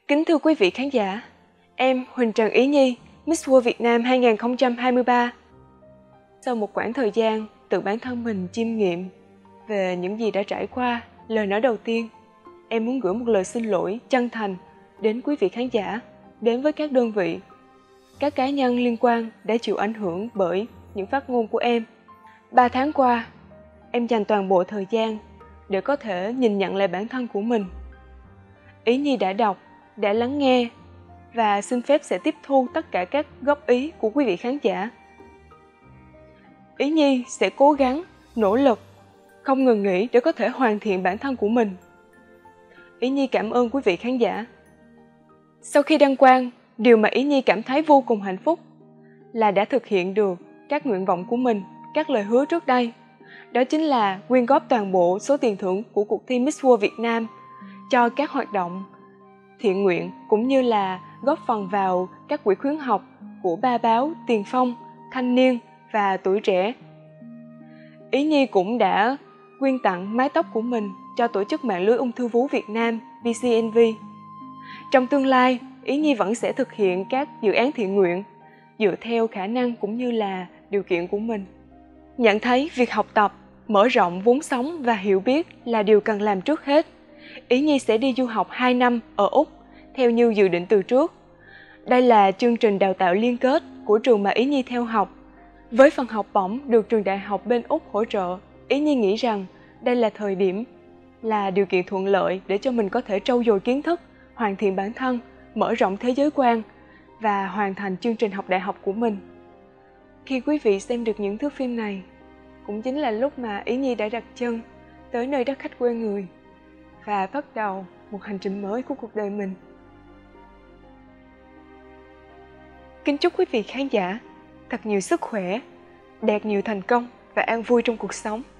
Kính thưa quý vị khán giả, em Huỳnh Trần Ý Nhi, Miss World Việt Nam 2023. Sau một quãng thời gian tự bản thân mình chiêm nghiệm về những gì đã trải qua, lời nói đầu tiên, em muốn gửi một lời xin lỗi chân thành đến quý vị khán giả, đến với các đơn vị, các cá nhân liên quan đã chịu ảnh hưởng bởi những phát ngôn của em. 3 tháng qua, em dành toàn bộ thời gian để có thể nhìn nhận lại bản thân của mình. Ý Nhi đã đọc, đã lắng nghe và xin phép sẽ tiếp thu tất cả các góp ý của quý vị khán giả. Ý Nhi sẽ cố gắng, nỗ lực, không ngừng nghỉ để có thể hoàn thiện bản thân của mình. Ý Nhi cảm ơn quý vị khán giả. Sau khi đăng quang, điều mà Ý Nhi cảm thấy vô cùng hạnh phúc là đã thực hiện được các nguyện vọng của mình, các lời hứa trước đây. Đó chính là quyên góp toàn bộ số tiền thưởng của cuộc thi Miss World Việt Nam cho các hoạt động thiện nguyện, cũng như là góp phần vào các quỹ khuyến học của ba báo Tiền Phong, Thanh Niên và Tuổi Trẻ. Ý Nhi cũng đã quyên tặng mái tóc của mình cho tổ chức mạng lưới ung thư vú Việt Nam VCNV. Trong tương lai, Ý Nhi vẫn sẽ thực hiện các dự án thiện nguyện dựa theo khả năng cũng như là điều kiện của mình. Nhận thấy việc học tập, mở rộng vốn sống và hiểu biết là điều cần làm trước hết. Ý Nhi sẽ đi du học 2 năm ở Úc theo như dự định từ trước. Đây là chương trình đào tạo liên kết của trường mà Ý Nhi theo học. Với phần học bổng được trường đại học bên Úc hỗ trợ, Ý Nhi nghĩ rằng đây là thời điểm, là điều kiện thuận lợi để cho mình có thể trau dồi kiến thức, hoàn thiện bản thân, mở rộng thế giới quan và hoàn thành chương trình học đại học của mình. Khi quý vị xem được những thước phim này, cũng chính là lúc mà Ý Nhi đã đặt chân tới nơi đất khách quê người và bắt đầu một hành trình mới của cuộc đời mình. Kính chúc quý vị khán giả thật nhiều sức khỏe, đạt nhiều thành công và an vui trong cuộc sống.